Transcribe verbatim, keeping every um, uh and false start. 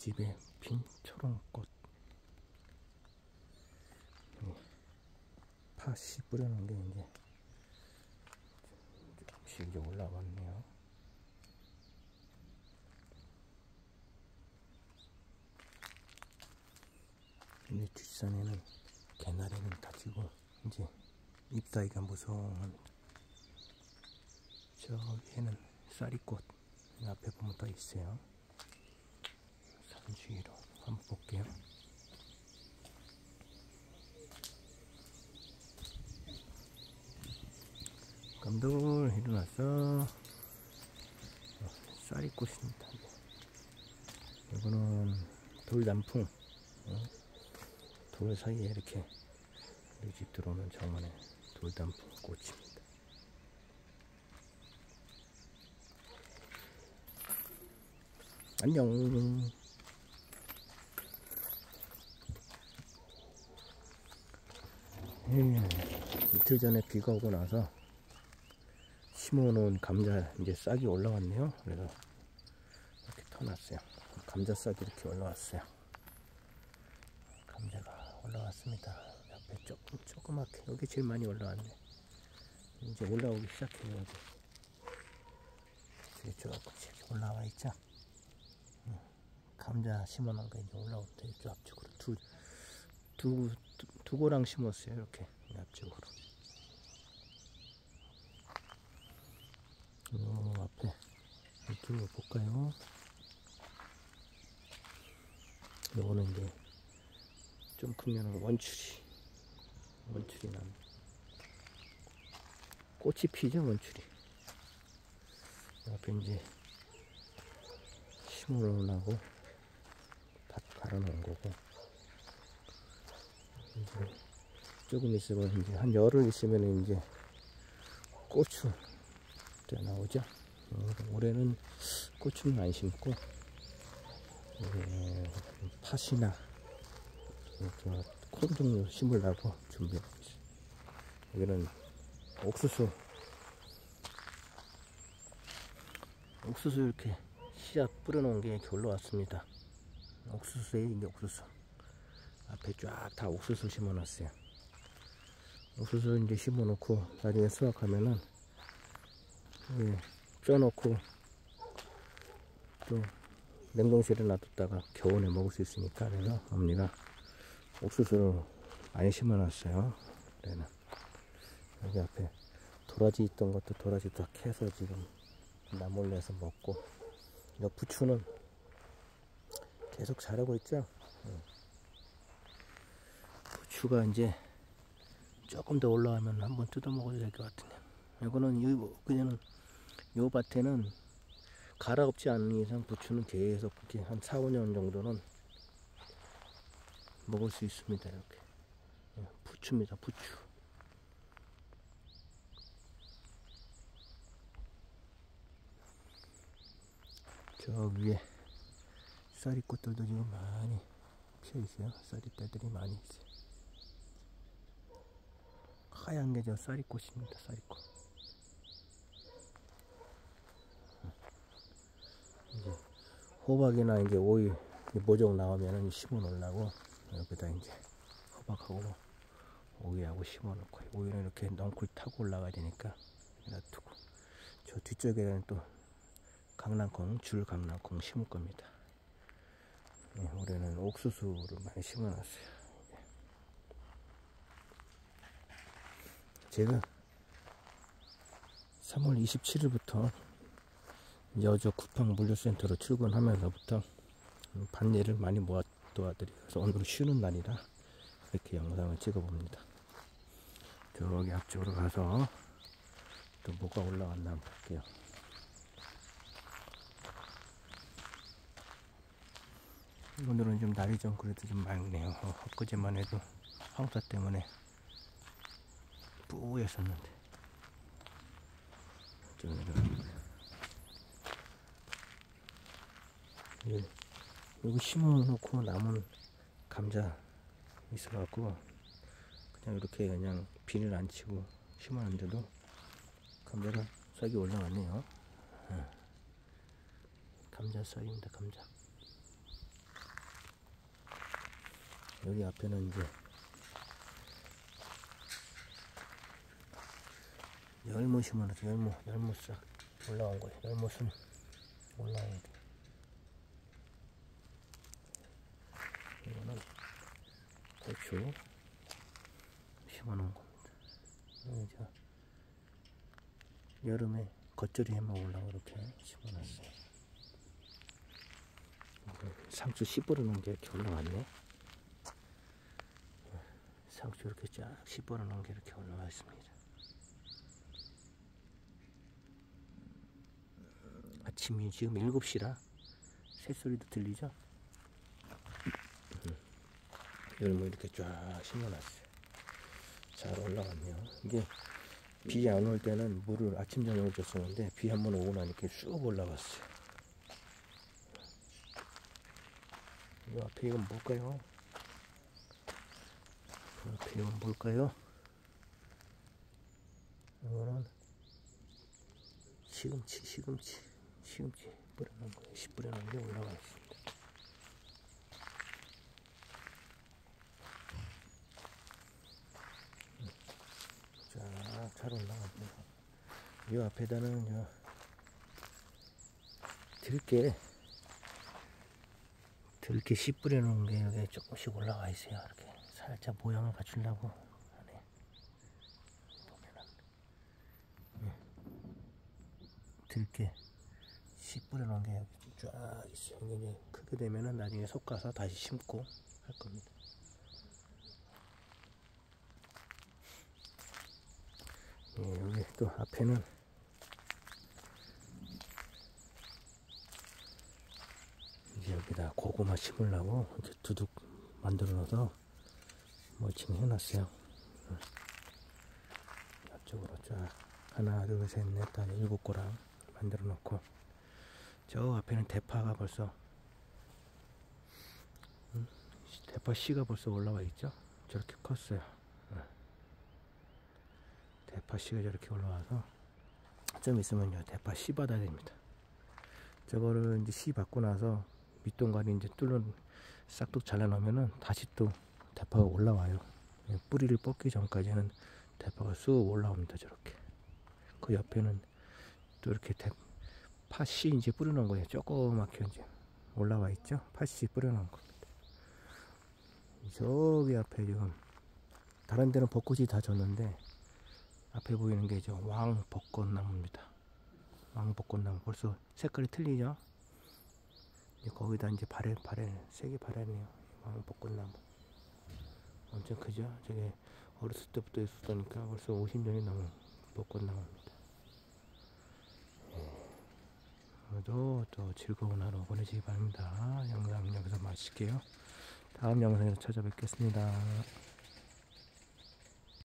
집에 핀 초롱꽃. 팥이 뿌려놓은 게 이제 조금씩 이제 올라왔네요. 근데 뒷산에는 개나리는 다지고 이제 잎사귀가 무성한, 저 위에는 쌀이꽃 앞에 보면 더 있어요. 산주위로 한번 볼게요. 감독을 일어났어. 쌀이꽃입니다. 이거는 돌단풍. 돌 사이에 이렇게 우리 집 들어오는 정원에 돌단풍 꽃입니다. 안녕. 예, 이틀 전에 비가 오고 나서 심어놓은 감자 이제 싹이 올라왔네요. 그래서 이렇게 터놨어요. 감자 싹이 이렇게 올라왔어요. 감자가 올라왔습니다. 앞에 조금 조그맣게 여기 제일 많이 올라왔네. 이제 올라오기 시작해요. 여기 조금씩 올라와 있죠. 감자 심어놓은 거 이제 올라온다. 이쪽 앞쪽으로 두, 두, 두, 두 고랑 심었어요. 이렇게 앞쪽으로. 요 앞에 이쪽으로 볼까요? 요거는 이제 좀 크면 원추리, 원추리 나무. 꽃이 피죠, 원추리. 앞에 이제 심어놓으려고 밭 갈아놓은 거고, 이제 조금 있으면 이제 한 열흘 있으면 이제 고추 나오죠. 올해는 고추는 안 심고 팥이나 콩 종류 심으려고 준비하고 있어요. 여기는 옥수수 옥수수 이렇게 씨앗 뿌려놓은 게 이렇게 올라왔습니다. 옥수수에 이게 옥수수 앞에 쫙 다 옥수수 심어놨어요. 옥수수 이제 심어놓고 나중에 수확하면은 예, 쪄놓고 또 냉동실에 놔뒀다가 겨울에 먹을 수 있으니까, 그래서 어머니가 옥수수를 많이 심어놨어요. 그래는 여기 앞에 도라지 있던 것도 도라지 다 캐서 지금 나몰래서 먹고, 이 부추는 계속 자라고 있죠. 부추가 이제 조금 더 올라가면 한번 뜯어 먹어도 될 것 같은데, 이거는 이 그냥 요 밭에는 갈아엎지 않는 이상 부추는 계속 이렇게 한 사, 오 년 정도는 먹을 수 있습니다. 이렇게 부추입니다. 부추. 저 위에 쌀이꽃들도 지금 많이 피어 있어요. 쌀이떼들이 많이 있어요. 하얀 게 저 쌀이꽃입니다. 쌀이꽃. 이제 호박이나 이제 오이 모종 나오면은 심어 놓으려고 여기다 이제 호박하고 오이하고 심어 놓고, 오이는 이렇게 넝쿨 타고 올라가야 되니까 놔두고, 저 뒤쪽에는 또 강낭콩, 줄 강낭콩 심을 겁니다. 네, 올해는 옥수수를 많이 심어 놨어요. 제가 삼월 이십칠일부터 여주 쿠팡 물류센터로 출근하면서부터 밭일을 많이 모아 도와드리고, 오늘은 쉬는 날이라 이렇게 영상을 찍어 봅니다. 저기 앞쪽으로 가서 또 뭐가 올라왔나 한번 볼게요. 오늘은 좀 날이 좀 그래도 좀 맑네요. 어, 엊그제만 해도 황사 때문에 뿌였었는데. 여기, 여기 심어놓고 남은 감자 있어갖고 그냥 이렇게 그냥 비닐 안 치고 심었는데도 감자가 싹이 올라왔네요. 감자 싹입니다. 감자. 여기 앞에는 이제 열무 심어놨어. 열무, 열무 싹 올라온 거예요. 열무순 올라온 거. 이거는 고추 심어놓은 겁니다. 여기 저 여름에 겉절이 해 먹으려고 이렇게 심어놨어요. 상추 씨 뿌려놓은 게 이렇게 올라왔네. 상추 이렇게 쫙 씨 뿌려놓은 게 이렇게 올라와 있습니다. 아침이 지금 일곱 시라 새소리도 들리죠? 열무 이렇게 쫙 심어놨어요. 잘 올라갔네요. 이게 비 안 올 때는 물을 아침 저녁을 줬었는데 비 한번 오고 나니까 쑥 올라갔어요. 이 앞에 이건 뭘까요? 그 앞에 이건 뭘까요? 이거는 시금치, 시금치, 시금치 뿌려놓은 거예요. 씨 뿌려놓은 게 올라가 있습니다. 자, 잘 올라갑니다. 이 앞에다는 요 들깨, 들깨 씨 뿌려놓은 게 여기 조금씩 올라와 있어요. 이렇게 살짝 모양을 갖추려고 하네. 보면은 예. 들깨 씨 뿌려놓은 게 여기 쫙 있어요. 이게 크게 되면은 나중에 솎아서 다시 심고 할 겁니다. 예, 여기 또 앞에는 이제 여기다 고구마 심으려고 이렇게 두둑 만들어 놔서 멀칭 해놨어요. 앞쪽으로 쫙 하나 둘 셋 넷 다섯 일곱 고랑 만들어 놓고, 저 앞에는 대파가 벌써 음, 대파 씨가 벌써 올라와 있죠. 저렇게 컸어요. 대파 씨가 저렇게 올라와서 좀 있으면요 대파 씨 받아야 됩니다. 저거를 이제 씨 받고 나서 밑동가리 이제 뚫는 싹둑 잘라 놓으면은 다시 또 대파가 올라와요. 뿌리를 뽑기 전까지는 대파가 쑥 올라옵니다. 저렇게. 그 옆에는 또 이렇게 대, 팥씨 이제 뿌려놓은 거예요. 조그맣게 이제 올라와 있죠. 팥씨 뿌려놓은 겁니다. 저기 앞에 지금 다른 데는 벚꽃이 다 졌는데 앞에 보이는 게 이제 왕벚꽃나무입니다. 왕벚꽃나무 벌써 색깔이 틀리죠. 이제 거기다 이제 발에 발에 색이 발해네요. 왕벚꽃나무 엄청 크죠. 저게 어렸을 때부터 있었다니까 벌써 오십 년이 넘은 벚꽃나무입니다. 오늘도 또 즐거운 하루 보내시기 바랍니다. 영상 여기서 마칠게요. 다음 영상에서 찾아뵙겠습니다.